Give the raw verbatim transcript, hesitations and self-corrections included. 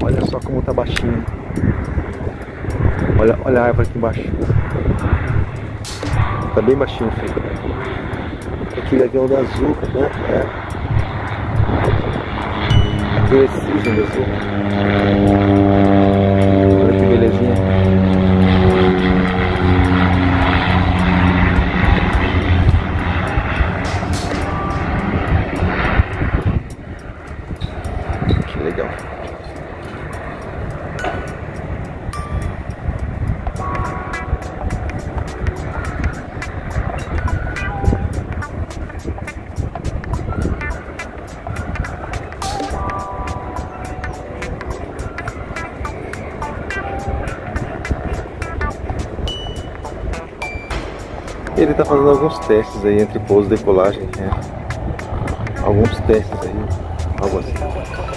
Olha só como tá baixinho. Olha, olha a árvore aqui embaixo. Tá bem baixinho, filho. Aquele aqui é o da azul, né? É. Aquele é cisne do azul. Olha que belezinha. Que legal. Ele está fazendo alguns testes aí entre pouso e decolagem, né? Alguns testes aí, algo assim.